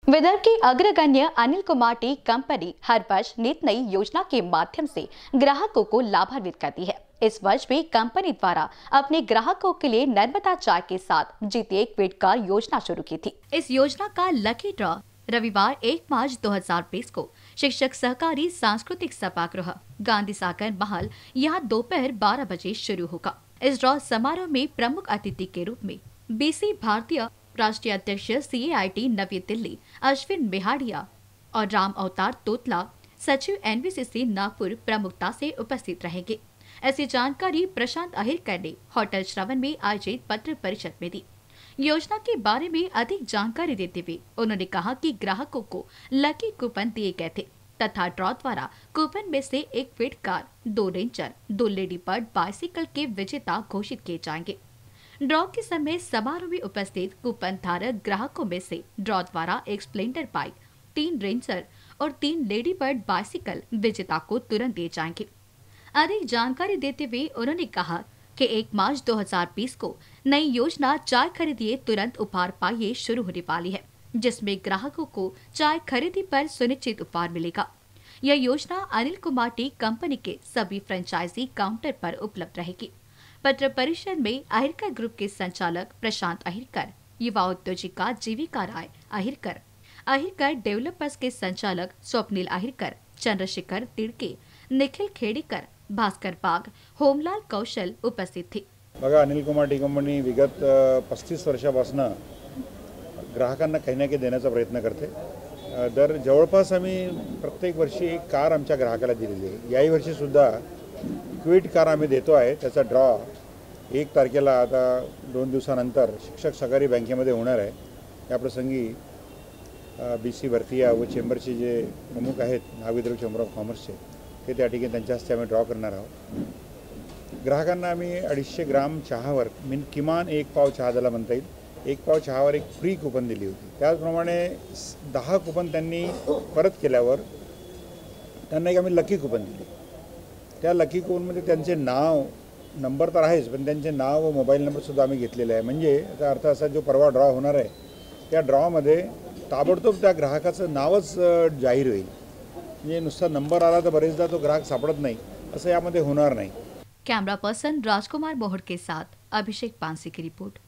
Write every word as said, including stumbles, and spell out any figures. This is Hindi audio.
विदर्भ की अग्रगण्य अनिल कुमार टी कंपनी हर वर्ष नित नई योजना के माध्यम से ग्राहकों को लाभान्वित करती है। इस वर्ष भी कंपनी द्वारा अपने ग्राहकों के लिए नर्मदा चाय के साथ जीतिए क्विट कार्ड योजना शुरू की थी। इस योजना का लकी ड्रॉ रविवार एक मार्च दो हज़ार बीस को शिक्षक सहकारी सांस्कृतिक सभागृह गांधी सागर महल यहाँ दोपहर बारह बजे शुरू होगा। इस ड्रॉ समारोह में प्रमुख अतिथि के रूप में बीसी भारतीय राष्ट्रीय अध्यक्ष C A I T Navi Delhi Ashwin Mehadia और राम अवतार तोतला सचिव N B C C Nagpur प्रमुखता से उपस्थित रहेंगे। ऐसी जानकारी प्रशांत अहिरकर ने होटल श्रवण में आयोजित पत्र परिषद में दी। योजना के बारे में अधिक जानकारी देते हुए उन्होंने कहा कि ग्राहकों को लकी कूपन दिए गए थे तथा ड्रॉ द्वारा कूपन में से एक क्विट कार, दो रेंजर, दो लेडी बर्ड बाइसिकल के विजेता घोषित किए जाएंगे। ड्रॉ के समय समारोह में उपस्थित कूपन धारक ग्राहकों में से ड्रॉ द्वारा एक स्प्लेंडर बाइक, तीन रेंजर और तीन लेडी बर्ड बाइसिकल विजेता को तुरंत दिए जाएंगे। अधिक जानकारी देते हुए उन्होंने कहा कि एक मार्च दो हज़ार बीस को नई योजना चाय खरीदिए तुरंत उपहार पाइए शुरू होने वाली है, जिसमें ग्राहकों को चाय खरीदी पर सुनिश्चित उपहार मिलेगा। यह योजना अनिल कुमार टी कंपनी के सभी फ्रेंचाइजी काउंटर पर उपलब्ध रहेगी। पत्र परिषद में अहिरकर ग्रुप के संचालक प्रशांत अहिरकर, युवा उद्योजिका जीविका राय अहिरकर, अहिरकर डेवलपर्स के संचालक स्वप्निल अहिरकर, चंद्रशेखर तिड़के, निखिल खेड़ीकर, भास्कर बाग, होमलाल कौशल उपस्थित थे। बघा, अनिल कुमार टी कंपनी विगत पस्तीस वर्षापासून ग्राहकांना काही ना काही देण्याचा प्रयत्न करते। दर जवळपास आम्ही प्रत्येक वर्षी एक कार आमच्या ग्राहकाला दिलेली आहे। याही वर्षी सुद्धा क्विट कार आम्ही देतो आहे। त्याचा ड्रॉ एक तारखेला आता दोन दिवसानंतर शिक्षक सहकारी बँकेमध्ये होणार आहे। या प्रसंगी बी सी भारतीय व चेंबरचे जे प्रमुख आहेत नागविद्रोह चेंबर ऑफ कॉमर्सचे ते त्या ठिकाणी त्यांच्या हस्ते आम्ही ड्रॉ करणार आहोत। ग्राहकांना आम्ही अडीचशे ग्राम चहावर मिन किमान एक पाव चहा ज्याला म्हणता येईल एक पाव चहावर एक फ्री कुपन दिली होती। त्याचप्रमाणे दहा कुपन त्यांनी परत केल्यावर त्यांना एक आम्ही लकी कुपन दिली। त्या लकी कुपनमध्ये त्यांचे नाव नंबर तर आहेच, पण त्यांचे नाव व मोबाईल नंबर सुद्धा आम्ही घेतलेले आहे। म्हणजे याचा अर्थ असा जो परवा ड्रॉ होणार आहे त्या ड्रॉमध्ये ताबडतोब त्या ग्राहकाचं नावच जाहीर होईल। म्हणजे नुसता नंबर आला तर बरेचदा तो ग्राहक सापडत नाही, असं यामध्ये होणार नाही। कैमरा पर्सन राजकुमार मोहड़ के साथ अभिषेक पांसे की रिपोर्ट।